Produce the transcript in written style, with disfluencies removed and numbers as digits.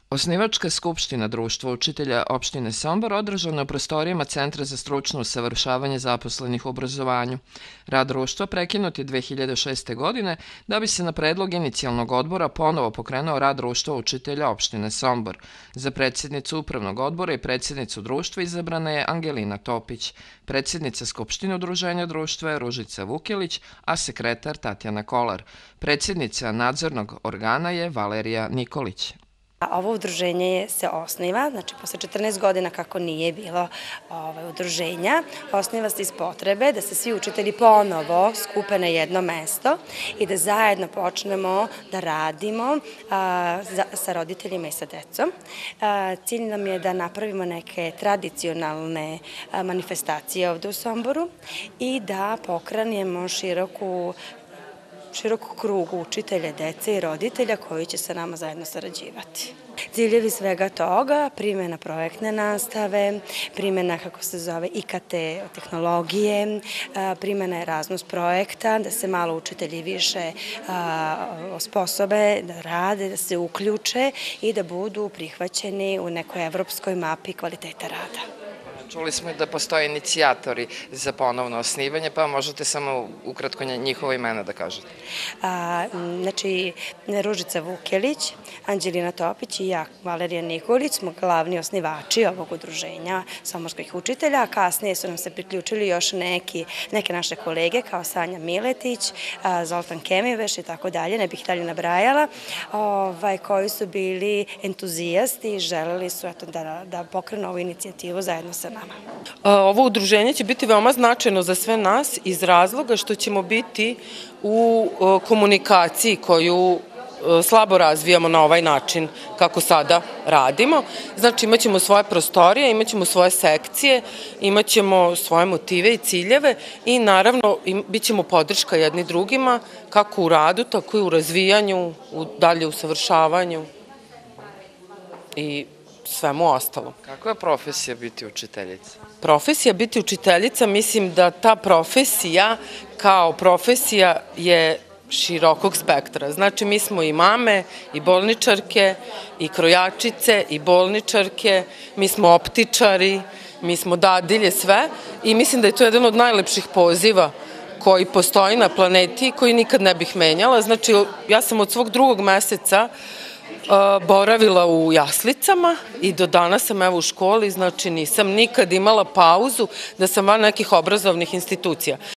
Osnivačka skupština Društva učitelja opštine Sombor održana je u prostorijama Centra za stručno usavršavanje zaposlenih u obrazovanju. Rad društva prekinut je 2006. godine da bi se na predlog inicijalnog odbora ponovo pokrenuo rad Društva učitelja opštine Sombor. Za predsjednicu upravnog odbora i predsjednicu društva izabrana je Angelina Topić. Predsjednica skupštine udruženja društva je Ružica Vukelić, a sekretar Tatjana Kolar. Predsjednica nadzornog organa je Valerija Nikolić. Ovo udruženje se osniva, znači posle 14 godina kako nije bilo udruženja, osniva se iz potrebe da se svi učitelji ponovo skupe na jedno mesto i da zajedno počnemo da radimo sa roditeljima i sa decom. Cilj nam je da napravimo neke tradicionalne manifestacije ovde u Somboru i da pokrenemo širok krug učitelja, dece i roditelja koji će sa nama zajedno sarađivati. Ciljevi svega toga, primjena projektne nastave, primjena, IKT tehnologije, primjena Erasmus projekta, da se malo učitelji više osposobe, da rade, da se uključe i da budu prihvaćeni u nekoj evropskoj mapi kvaliteta rada. Čuli smo da postoje inicijatori za ponovno osnivanje, pa možete samo ukratko njihova imena da kažete. Znači, Ružica Vukelić, Angelina Topić i ja, Valerija Nikolić, smo glavni osnivači ovog udruženja somborskih učitelja, a kasnije su nam se priključili još neke naše kolege kao Sanja Miletić, Zoltan Kemiveš i tako dalje, ne bih dalje nabrajala, koji su bili entuzijasti i želeli su da pokrenu ovu inicijativu zajedno sa nama. Ovo udruženje će biti veoma značajno za sve nas iz razloga što ćemo biti u komunikaciji koju slabo razvijamo na ovaj način kako sada radimo. Znači imaćemo svoje prostorije, imaćemo svoje sekcije, imaćemo svoje motive i ciljeve i naravno bit ćemo podrška jedni drugima kako u radu, tako i u razvijanju, u dalje usavršavanju i svemu ostalom. Kakva je profesija biti učiteljica? Profesija biti učiteljica, mislim da ta profesija kao profesija je širokog spektra. Znači mi smo i mame, i bolničarke, i krojačice, i bolničarke, mi smo optičari, mi smo dadilje, sve i mislim da je to jedan od najlepših poziva koji postoji na planeti i koji nikad ne bih menjala. Znači ja sam od svog 2. meseca boravila u jaslicama i do danas sam evo u školi, znači nisam nikad imala pauzu da sam van nekih obrazovnih institucija.